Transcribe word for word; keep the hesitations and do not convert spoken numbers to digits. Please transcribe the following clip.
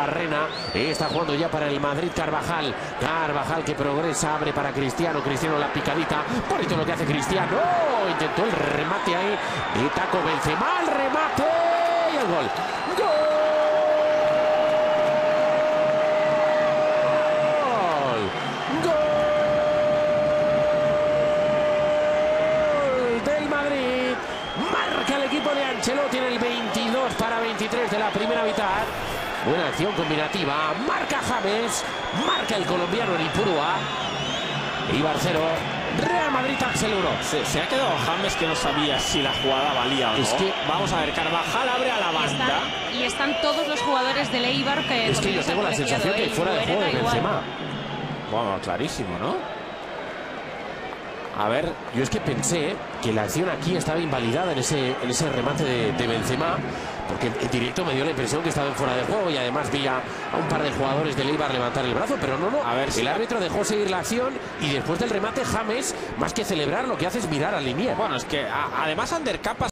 Barrena. Está jugando ya para el Madrid Carvajal. Carvajal que progresa, abre para Cristiano. Cristiano la picadita. Bonito lo que hace Cristiano. Intentó el remate ahí. Y taco Benzema. El remate. Y el gol. ¡Gol! De Ancelotti en el veintidós para veintitrés de la primera mitad. Buena acción combinativa. Marca James. Marca el colombiano en Ipurúa. Eibar cero. Real Madrid Axel uno. Se, se ha quedado James que no sabía si la jugada valía o no. Es que vamos a ver, Carvajal abre a la banda. Y están, y están todos los jugadores del Eibar que... Es que yo tengo la sensación que hay fuera de juego de Benzema. Bueno, clarísimo, ¿no? A ver, yo es que pensé que la acción aquí estaba invalidada en ese, en ese remate de, de Benzema, porque en directo me dio la impresión que estaba en fuera de juego y además vi a, a un par de jugadores del Eibar levantar el brazo, pero no, no. A ver, el si árbitro dejó seguir la acción y después del remate James, más que celebrar, lo que hace es mirar a Linier. Bueno, es que a, además Undercap